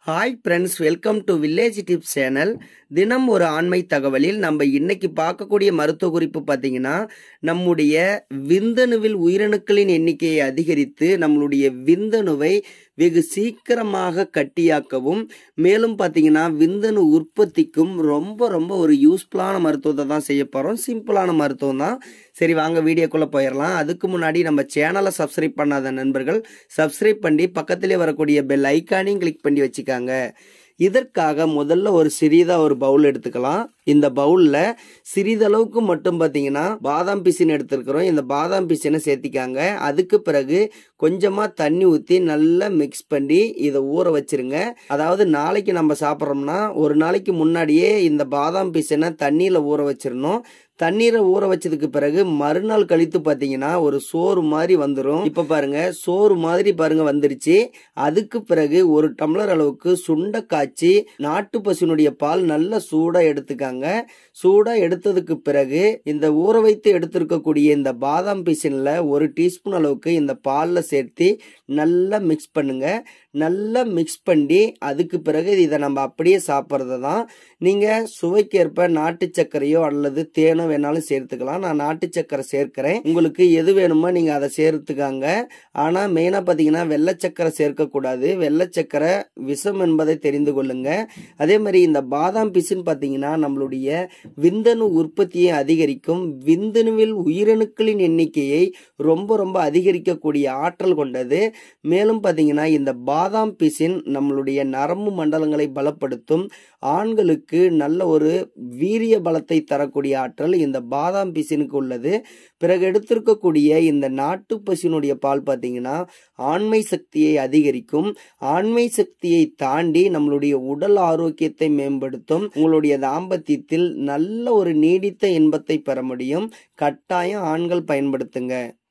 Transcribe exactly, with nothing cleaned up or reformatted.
Hi friends, welcome to village tips channel. தினம் ஒரு ஆண்மை தகவலில் நம்ம இன்னைக்கு பார்க்கக்கூடிய மருத்துவ குறிப்பு பார்த்தீங்கன்னா, நம்முடைய விந்தணுவில் உயிரணுக்களின் எண்ணிக்கையை அதிகரித்து நம்மளுடைய விந்தணுவை வெகு சீக்கிரமாக கட்டியாக்கவும், மேலும் பார்த்தீங்கன்னா விந்தணு உற்பத்திக்கும் ரொம்ப ரொம்ப ஒரு யூஸ்ஃபுல்லான மருத்துவத்தை தான் செய்ய போகிறோம். சிம்பிளான மருத்துவம் தான். சரி, வாங்க வீடியோக்குள்ளே போயிடலாம். அதுக்கு முன்னாடி நம்ம சேனலை சப்ஸ்கிரைப் பண்ணாத நண்பர்கள் சப்ஸ்கிரைப் பண்ணி பக்கத்திலே வரக்கூடிய பெல் ஐக்கானையும் கிளிக் பண்ணி வச்சுக்காங்க. இதற்காக முதல்ல ஒரு சிறிதா ஒரு பவுல் எடுத்துக்கலாம். இந்த பவுல்ல சிறிதளவுக்கு மட்டும் பார்த்தீங்கன்னா பாதாம் பிசின் எடுத்துருக்கிறோம். இந்த பாதாம் பிசினை சேர்த்திக்காங்க. அதுக்கு பிறகு கொஞ்சமா தண்ணி ஊற்றி நல்லா மிக்ஸ் பண்ணி இதை ஊற வச்சிருங்க. அதாவது நாளைக்கு நம்ம சாப்பிட்றோம்னா ஒரு நாளைக்கு முன்னாடியே இந்த பாதாம் பிசினை தண்ணியில் ஊற வச்சிடணும். தண்ணீரை ஊற வச்சதுக்கு பிறகு மறுநாள் கழித்து பார்த்தீங்கன்னா ஒரு சோறு மாதிரி வந்துடும். இப்போ பாருங்க, சோறு மாதிரி பாருங்க வந்துருச்சு. அதுக்கு பிறகு ஒரு டம்ளர் அளவுக்கு சுண்ட காய்ச்சி நாட்டு பசுனுடைய பால் நல்ல சூடா எடுத்துக்காங்க. சூடா எடுத்ததுக்கு பிறகு இந்த ஊற வைத்து எடுத்திருக்கக்கூடிய இந்த பாதாம் பிசின்ல ஒரு டீஸ்பூன் அளவுக்கு இந்த பால்ல சேர்த்து நல்லா மிக்ஸ் பண்ணுங்க. நல்லா மிக்ஸ் பண்ணி அதுக்கு பிறகு இதை நம்ம அப்படியே சாப்பிட்றது தான். நீங்க சுவைக்கேற்ப நாட்டு சர்க்கரையோ அல்லது தேனோ வேணாலும் சேர்த்துக்கலாம். நான் நாட்டு சர்க்கரை சேர்க்கிறேன். உங்களுக்கு எது வேணுமோ நீங்க அதை சேர்த்துக்காங்க. ஆனா மெயினா பாத்தீங்கன்னா வெள்ளை சர்க்கரை சேர்க்க கூடாது. வெள்ளை சர்க்கரை விஷம் என்பதை தெரிந்து கொள்ளுங்க. அதே மாதிரி இந்த பாதாம் பிசின் பாத்தீங்கன்னா நம்மளுடைய விந்தணு உற்பத்தியை அதிகரிக்கும். விந்தணுவில் உயிரணுக்களின் எண்ணிக்கையை ரொம்ப ரொம்ப அதிகரிக்கக்கூடிய ஆற்றல் கொண்டது. மேலும் பாத்தீங்கன்னா இந்த பாதாம் பிசின் நம்மளுடைய நரம்பு மண்டலங்களை பலப்படுத்தும். ஆண்களுக்கு நல்ல ஒரு வீரிய பலத்தை தரக்கூடிய ஆற்றல் இந்த பாதாம் பிசினுக்கு உள்ளது. பிறகு எடுத்திருக்கக்கூடிய இந்த நாட்டு பசுனுடைய பால் பார்த்தீங்கன்னா ஆண்மை சக்தியை அதிகரிக்கும். ஆண்மை சக்தியை தாண்டி நம்மளுடைய உடல் ஆரோக்கியத்தை மேம்படுத்தும். உங்களுடைய தாம்பத்தியத்தில் நல்ல ஒரு நீடித்த இன்பத்தை பெற முடியும். கட்டாயம் ஆண்கள் பயன்படுத்துங்க.